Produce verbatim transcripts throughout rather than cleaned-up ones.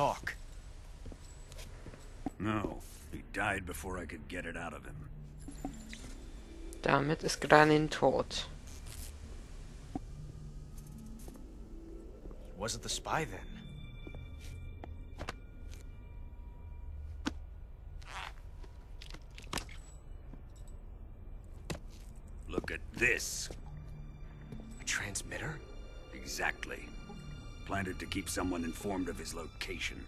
talk. No, he died before I could get it out of him. Damit ist Granin tot. He wasn't the spy then. Look at this. A transmitter? Exactly. Planted to keep someone informed of his location.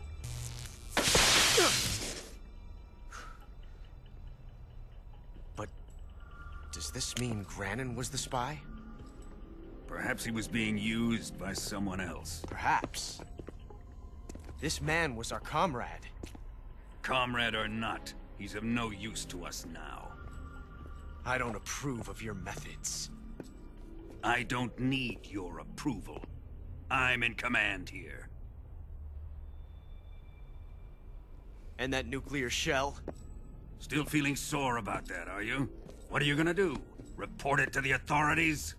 But does this mean Granin was the spy? Perhaps he was being used by someone else. Perhaps. This man was our comrade. Comrade or not, he's of no use to us now. I don't approve of your methods. I don't need your approval. I'm in command here. And that nuclear shell? Still feeling sore about that, are you? What are you gonna do? Report it to the authorities?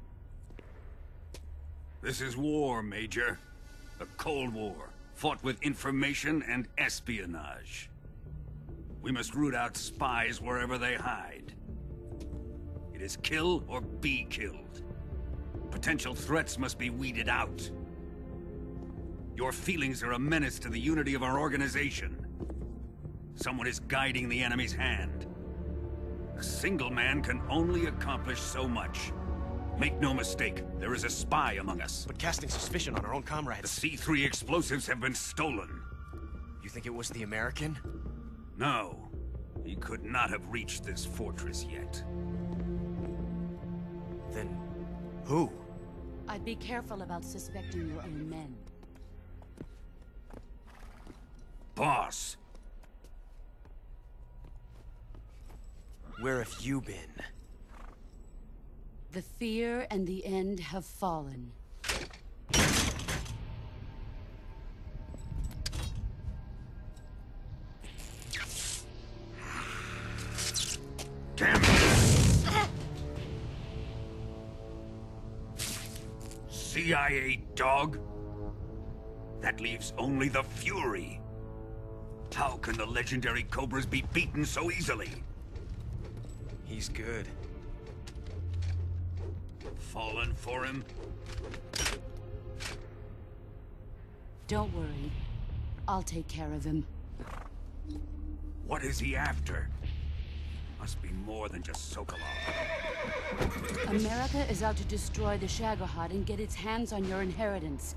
This is war, Major. A Cold War, fought with information and espionage. We must root out spies wherever they hide. It is kill or be killed. Potential threats must be weeded out. Your feelings are a menace to the unity of our organization. Someone is guiding the enemy's hand. A single man can only accomplish so much. Make no mistake, there is a spy among us. But casting suspicion on our own The comrades... C three explosives have been stolen. You think it was the American? No, he could not have reached this fortress yet. Then... who? I'd be careful about suspecting your own men. Boss! Where have you been? The fear and the end have fallen. Damn it! C I A dog? That leaves only the Fury. How can the legendary Cobras be beaten so easily? He's good. Fallen for him? Don't worry. I'll take care of him. What is he after? Must be more than just Sokolov. America is out to destroy the Shagohod and get its hands on your inheritance.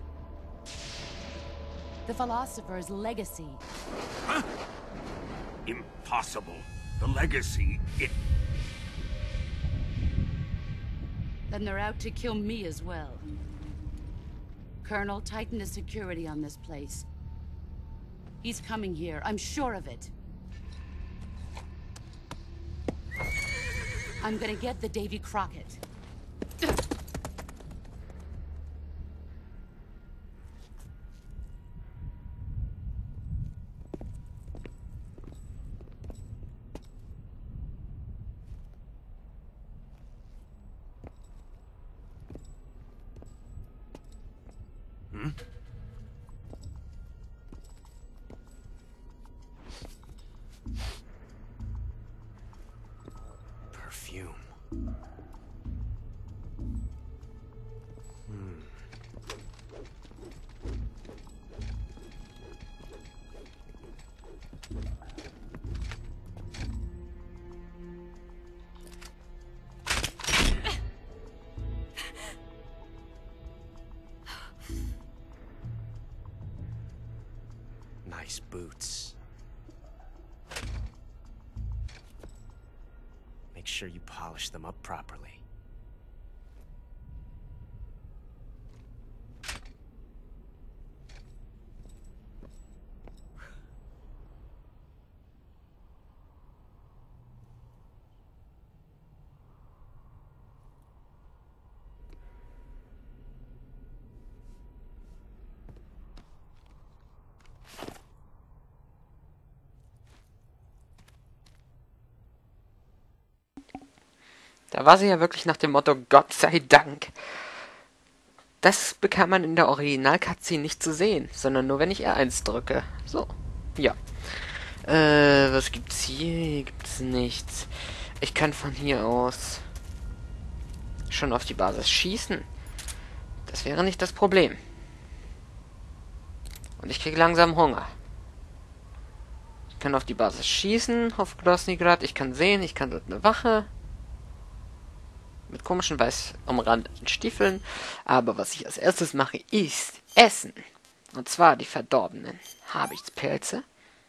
The Philosopher's legacy. Huh? Impossible. The legacy, it... Then they're out to kill me as well. Colonel, tighten the security on this place. He's coming here, I'm sure of it. I'm gonna get the Davy Crockett. Hmm? Perfume. Hmm. Nice boots. Make sure you polish them up properly. Da war sie ja wirklich nach dem Motto Gott sei Dank. Das bekam man in der Original-Cutscene nicht zu sehen, sondern nur, wenn ich R eins drücke. So, ja. Äh, was gibt's hier? Hier gibt's nichts. Ich kann von hier aus schon auf die Basis schießen. Das wäre nicht das Problem. Und ich kriege langsam Hunger. Ich kann auf die Basis schießen, auf Grosnigrad. Ich kann sehen, ich kann dort eine Wache mit komischen weiß umrandeten Stiefeln. Aber was ich als erstes mache, ist Essen. Und zwar die verdorbenen Habichtspilze.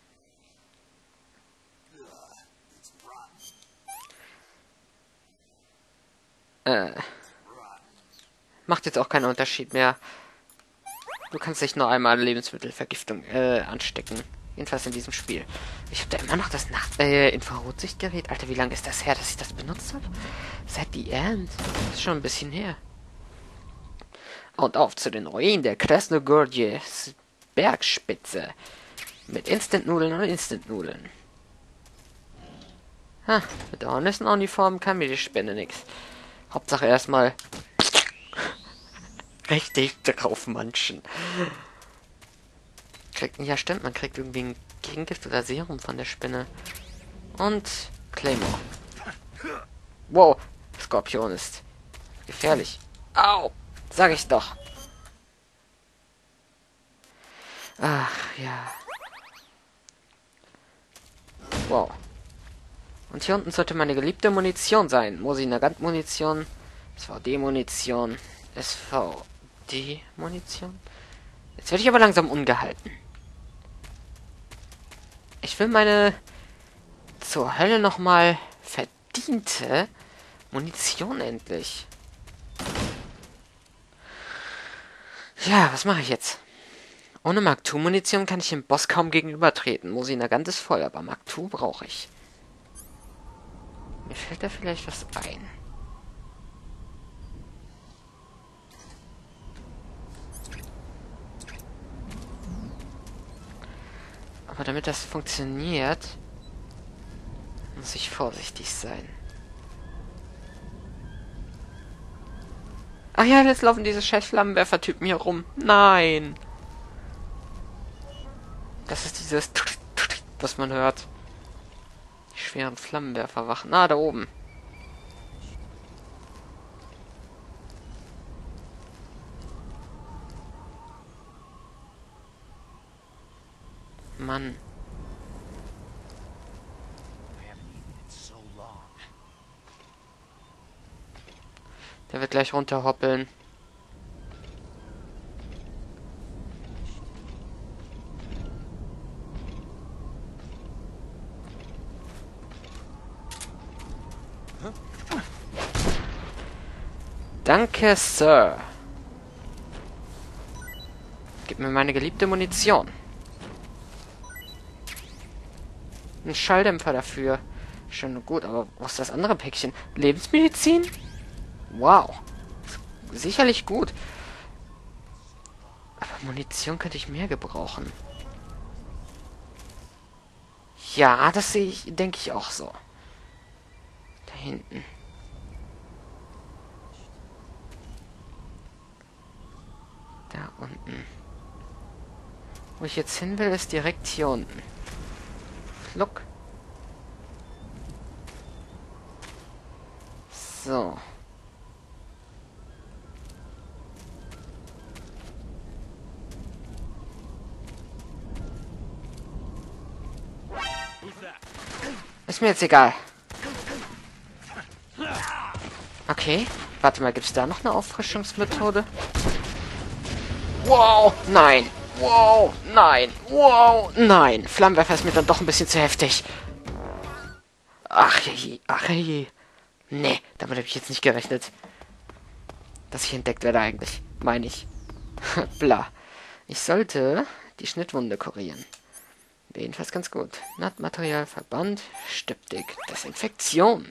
Äh. Macht jetzt auch keinen Unterschied mehr. Du kannst dich nur einmal Lebensmittelvergiftung äh, anstecken. Jedenfalls in diesem Spiel. Ich habe da immer noch das Nacht äh, Infrarotsichtgerät. Alter, wie lange ist das her, dass ich das benutzt habe? Seit The End. Das ist schon ein bisschen her. Und auf zu den Ruinen der Krasnogorje Bergspitze. Mit Instant-Nudeln und Instant-Nudeln. Ha, mit der Hornistenuniform kann mir die Spinne nix. Hauptsache erstmal richtig draufmanschen. Kriegt, ja stimmt, man kriegt irgendwie ein Gegengift oder Serum von der Spinne. Und Claymore. Wow, Skorpion ist gefährlich. Au, sag ich doch. Ach, ja. Wow. Und hier unten sollte meine geliebte Munition sein. Mosi Nagant Munition. S V D Munition. S V D Munition. Jetzt werde ich aber langsam ungehalten. Ich will meine zur Hölle nochmal verdiente Munition endlich. Ja, was mache ich jetzt? Ohne Mark zwei Munition kann ich dem Boss kaum gegenübertreten. Mosi Nagant ist voll, aber Mark zwei brauche ich. Mir fällt da vielleicht was ein. Aber damit das funktioniert, muss ich vorsichtig sein. Ach ja, jetzt laufen diese scheiß Flammenwerfer-Typen hier rum. Nein! Das ist dieses, was man hört. Die schweren Flammenwerferwachen. Ah, da oben. Mann. Der wird gleich runterhoppeln. Danke, Sir. Gib mir meine geliebte Munition. Ein Schalldämpfer dafür. Schön und gut, aber was ist das andere Päckchen? Lebensmedizin? Wow. Sicherlich gut. Aber Munition könnte ich mehr gebrauchen. Ja, das sehe ich, denke ich auch so. Da hinten. Da unten. Wo ich jetzt hin will, ist direkt hier unten. Look. So. Ist mir jetzt egal. Okay. Warte mal, gibt's da noch eine Auffrischungsmethode? Wow, nein. Wow, nein. Wow, nein. Flammenwerfer ist mir dann doch ein bisschen zu heftig. Ach je, ach je. Nee, damit habe ich jetzt nicht gerechnet. Dass ich entdeckt werde eigentlich. Meine ich. Bla. Ich sollte die Schnittwunde kurieren. Jedenfalls ganz gut. Nahtmaterial, Verband, Styptik, Desinfektion.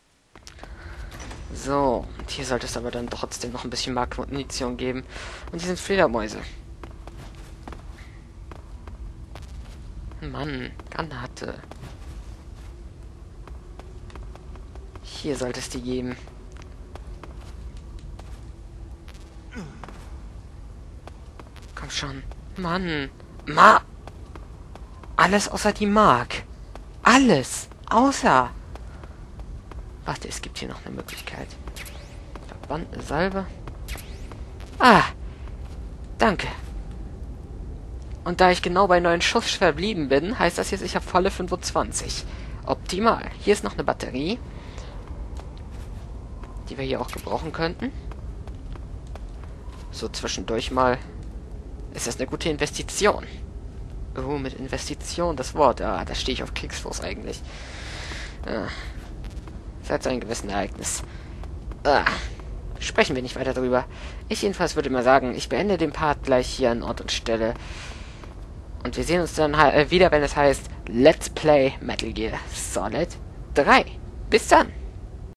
So, und hier sollte es aber dann trotzdem noch ein bisschen Mark-Munition geben. Und hier sind Fledermäuse. Mann, Granate. Hier sollte es die geben. komm schon. Mann. Ma. Alles außer die Mark. Alles. Außer. Warte, es gibt hier noch eine Möglichkeit. Verbandene Salbe. Ah. Danke. Und da ich genau bei neun Schuss verblieben bin, heißt das jetzt, ich habe volle fünfundzwanzig. Optimal. Hier ist noch eine Batterie, die wir hier auch gebrauchen könnten. So zwischendurch mal. Ist das eine gute Investition? Oh, mit Investition, das Wort. Ah, da stehe ich auf Kriegsfuß eigentlich. Ah. Seit so einem gewissen Ereignis. Ah. Sprechen wir nicht weiter drüber. Ich jedenfalls würde mal sagen, ich beende den Part gleich hier an Ort und Stelle. Und wir sehen uns dann äh, wieder, wenn es heißt Let's Play Metal Gear Solid drei. Bis dann!